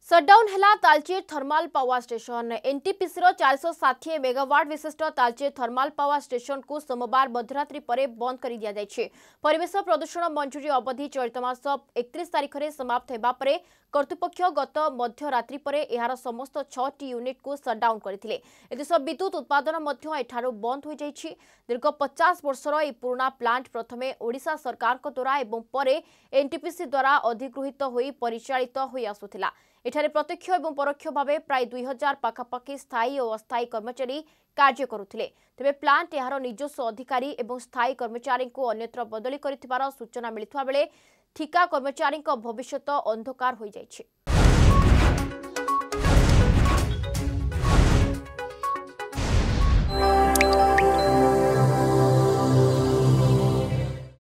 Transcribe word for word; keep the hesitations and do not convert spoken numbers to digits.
Shutdown है Talcher thermal power station. NTPC चार सौ षाठी मेगावाट विशिष्ट तालचेर थर्माल पावर स्टेशन को सोमवार मध्यरात्रि पर बंद कर दिया जायछि। परिवेश प्रदूषण मंजूरी अवधि चलित मास एकतीस तारिख में समाप्त होगा पर कर्तृपक्ष गत मध्यरात्रि पर यार समस्त छह यूनिट को सटडाउन करथिले। एदेश विद्युत उत्पादन मध्य एठारु बंद हो जायछि। दीर्घ पचास वर्षर यह पुराना प्लांट प्रथमे ओडिशा सरकार द्वारा एवं परे एनटीपीसी द्वारा अधिगृहित होई परिचालित होई आसुथिला। एठारे प्रत्यक्ष एवं परोक्ष भाव प्राय दुई हजार पाखापाखि स्थायी और अस्थायी कर्मचारी कार्य करुथिले। तेबे प्लांट यार निजस्व अधिकारी एवं स्थायी कर्मचारी को अन्यत्र बदली करिथिबार सूचना मिलिथुवा बेले ठिका कर्मचारी भविष्यत अंधकार हो जायछि।